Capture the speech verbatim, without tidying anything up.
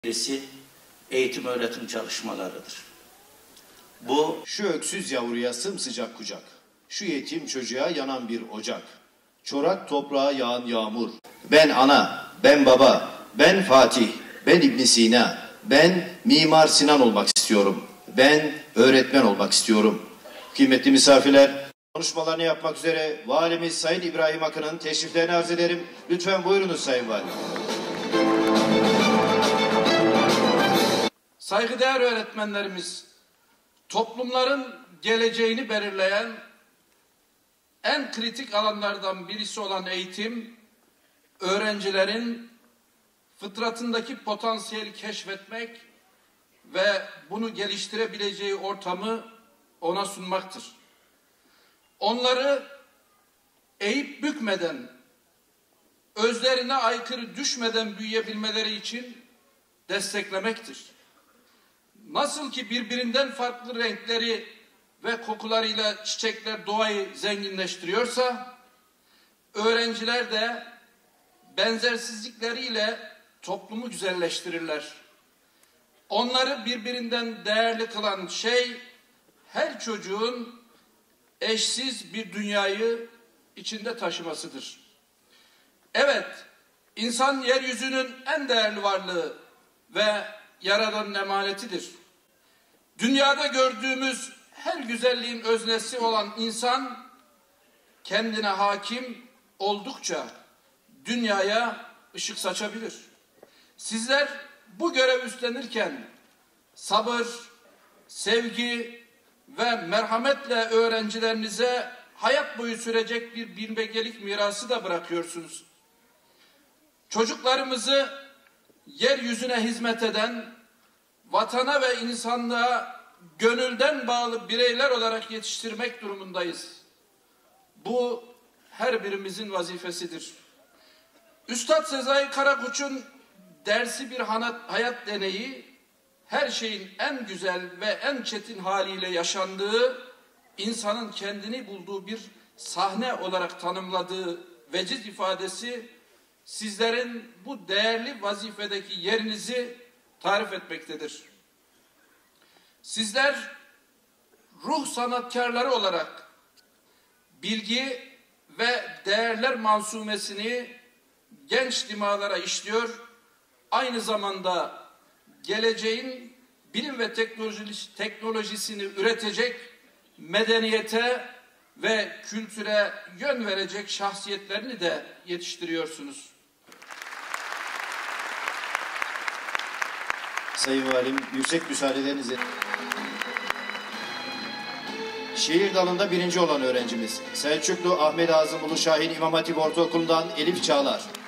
birisi eğitim öğretim çalışmalarıdır. Bu şu öksüz yavruya sımsıcak kucak, şu yetim çocuğa yanan bir ocak, çorak toprağa yağan yağmur. Ben ana, ben baba, ben Fatih, ben İbn Sina, ben Mimar Sinan olmak istiyorum. Ben öğretmen olmak istiyorum. Kıymetli misafirler, konuşmalarını yapmak üzere Valimiz Sayın İbrahim Akın'ın teşriflerini arz ederim. Lütfen buyurunuz Sayın Valim. Saygıdeğer öğretmenlerimiz, toplumların geleceğini belirleyen en kritik alanlardan birisi olan eğitim, öğrencilerin fıtratındaki potansiyeli keşfetmek ve bunu geliştirebileceği ortamı ona sunmaktır. Onları eğip bükmeden, özlerine aykırı düşmeden büyüyebilmeleri için desteklemektir. Nasıl ki birbirinden farklı renkleri ve kokularıyla çiçekler doğayı zenginleştiriyorsa, öğrenciler de benzersizlikleriyle toplumu güzelleştirirler. Onları birbirinden değerli kılan şey, her çocuğun eşsiz bir dünyayı içinde taşımasıdır. Evet, insan yeryüzünün en değerli varlığı ve Yaradan'ın emanetidir. Dünyada gördüğümüz her güzelliğin öznesi olan insan, kendine hakim oldukça dünyaya ışık saçabilir. Sizler bu görev üstlenirken sabır, sevgi ve merhametle öğrencilerinize hayat boyu sürecek bir bilgelik mirası da bırakıyorsunuz. Çocuklarımızı yeryüzüne hizmet eden, vatana ve insanlığa gönülden bağlı bireyler olarak yetiştirmek durumundayız. Bu her birimizin vazifesidir. Üstad Sezai Karakoç'un dersi bir hayat deneyi, her şeyin en güzel ve en çetin haliyle yaşandığı, insanın kendini bulduğu bir sahne olarak tanımladığı veciz ifadesi, sizlerin bu değerli vazifedeki yerinizi tarif etmektedir. Sizler ruh sanatkarları olarak bilgi ve değerler mansumesini genç dimağlara işliyor, aynı zamanda geleceğin bilim ve teknoloji, teknolojisini üretecek, medeniyete ve kültüre yön verecek şahsiyetlerini de yetiştiriyorsunuz. Sayın Valim, yüksek müsaadenizle. Şiir dalında birinci olan öğrencimiz Selçuklu Ahmet Azım Ulu Şahin İmam Hatip Ortaokulu'ndan Elif Çağlar.